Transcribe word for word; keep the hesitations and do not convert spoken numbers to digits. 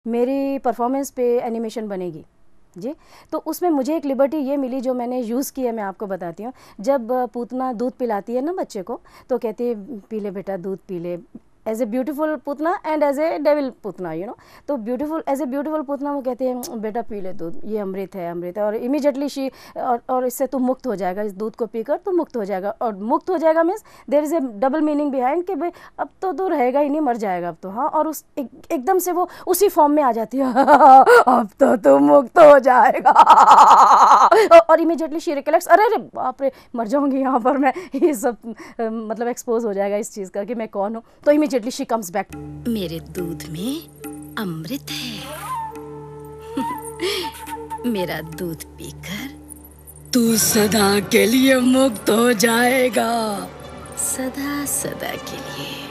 मेरी परफॉर्मेंस पे एनिमेशन बनेगी जी। तो उसमें मुझे एक लिबर्टी ये मिली जो मैंने यूज़ की है, मैं आपको बताती हूँ। जब पूतना दूध पिलाती है ना बच्चे को, तो कहती है पी ले बेटा दूध पी ले, as a beautiful Putana and as a devil Putana, you know. तो beautiful as a beautiful Putana वो कहती है बेटा पी ले दूध, ये अमृत है, अमृत है। और इमीडिएटली शी और, और इससे तू मुक्त हो जाएगा, इस दूध को पीकर तू मुक्त हो जाएगा। और मुक्त हो जाएगा means there is a double meaning behind कि भाई अब तो तू रहेगा ही नहीं, मर जाएगा अब तो। हाँ, और उस एक, एकदम से वो उसी फॉर्म में आ जाती है अब तो तू मुक्त हो जाएगा और इमीडिएटली शी रिकलेक्ट्स, अरे अरे बाप रे मर जाऊंगी यहाँ पर मैं, ये सब मतलब एक्सपोज हो जाएगा इस चीज़ का कि मैं कौन हूँ। तो इमीडिएटली शी कम्स बैक, मेरे दूध में अमृत है मेरा दूध पीकर तू सदा के लिए मुक्त हो जाएगा, सदा सदा के लिए।